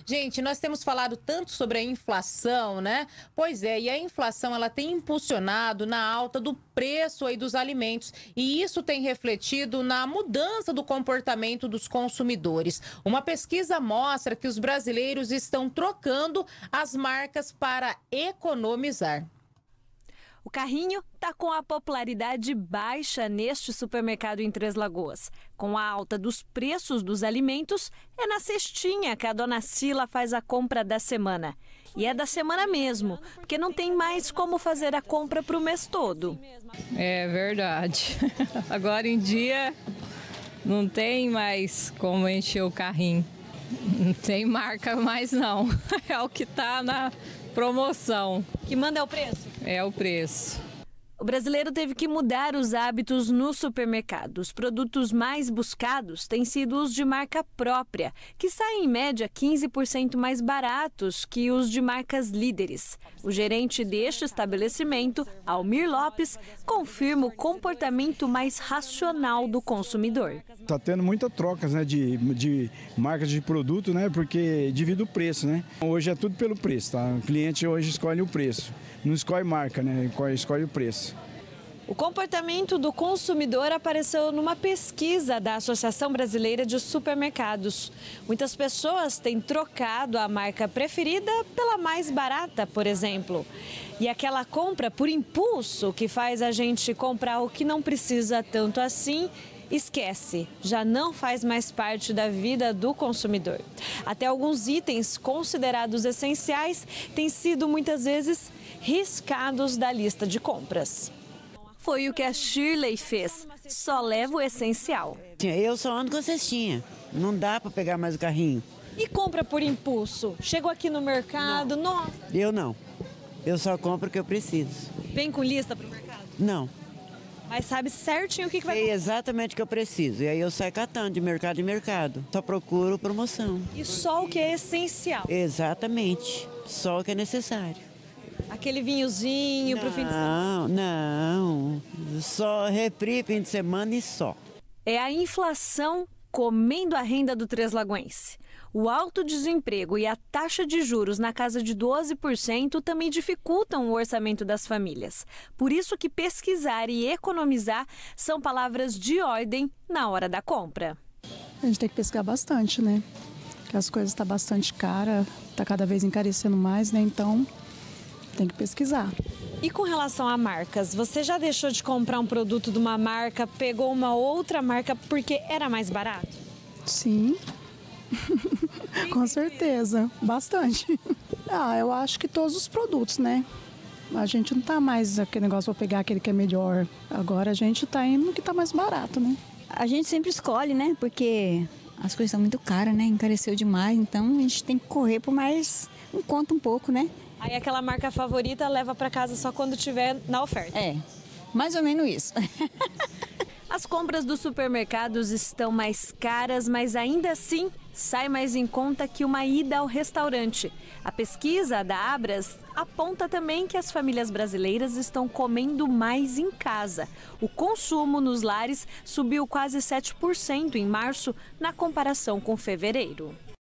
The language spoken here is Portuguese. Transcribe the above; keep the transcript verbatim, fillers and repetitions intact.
Gente, nós temos falado tanto sobre a inflação, né? Pois é, e a inflação ela tem impulsionado na alta do preço aí dos alimentos e isso tem refletido na mudança do comportamento dos consumidores. Uma pesquisa mostra que os brasileiros estão trocando as marcas para economizar. O carrinho está com a popularidade baixa neste supermercado em Três Lagoas. Com a alta dos preços dos alimentos, é na cestinha que a dona Cila faz a compra da semana. E é da semana mesmo, porque não tem mais como fazer a compra para o mês todo. É verdade. Agora em dia não tem mais como encher o carrinho. Não tem marca mais não. É o que está na promoção. Que manda é o preço? É o preço. O brasileiro teve que mudar os hábitos no supermercado. Os produtos mais buscados têm sido os de marca própria, que saem em média quinze por cento mais baratos que os de marcas líderes. O gerente deste estabelecimento, Almir Lopes, confirma o comportamento mais racional do consumidor. Está tendo muita trocas, né, de, de marcas de produto, né, porque divide o preço, né? Hoje é tudo pelo preço, tá? O cliente hoje escolhe o preço, não escolhe marca, né? Escolhe o preço. O comportamento do consumidor apareceu numa pesquisa da Associação Brasileira de Supermercados. Muitas pessoas têm trocado a marca preferida pela mais barata, por exemplo. E aquela compra por impulso que faz a gente comprar o que não precisa tanto assim, esquece, já não faz mais parte da vida do consumidor. Até alguns itens considerados essenciais têm sido muitas vezes riscados da lista de compras. Foi o que a Shirley fez, só leva o essencial. Eu só ando com a cestinha, não dá para pegar mais o carrinho. E compra por impulso? Chegou aqui no mercado, não. Nossa. Eu não, eu só compro o que eu preciso. Vem com lista para o mercado? Não. Mas sabe certinho o que, que vai comprar? É exatamente o que eu preciso, e aí eu saio catando de mercado em mercado, só procuro promoção. E só o que é essencial? Exatamente, só o que é necessário. Aquele vinhozinho para o fim de semana? Não, não. Só repri fim de semana e só. É a inflação comendo a renda do treslagoense. O alto desemprego e a taxa de juros na casa de doze por cento também dificultam o orçamento das famílias. Por isso que pesquisar e economizar são palavras de ordem na hora da compra. A gente tem que pesquisar bastante, né? Porque as coisas estão bastante caras, está cada vez encarecendo mais, né? Então tem que pesquisar. E com relação a marcas, você já deixou de comprar um produto de uma marca, pegou uma outra marca porque era mais barato? Sim, com certeza, bastante. Ah, eu acho que todos os produtos, né? A gente não tá mais aquele negócio para pegar aquele que é melhor. Agora a gente tá indo no que tá mais barato, né? A gente sempre escolhe, né? Porque as coisas estão muito caras, né? Encareceu demais, então a gente tem que correr por mais um conto um pouco, né? Aí aquela marca favorita leva para casa só quando tiver na oferta. É, mais ou menos isso. As compras dos supermercados estão mais caras, mas ainda assim sai mais em conta que uma ida ao restaurante. A pesquisa da Abras aponta também que as famílias brasileiras estão comendo mais em casa. O consumo nos lares subiu quase sete por cento em março na comparação com fevereiro.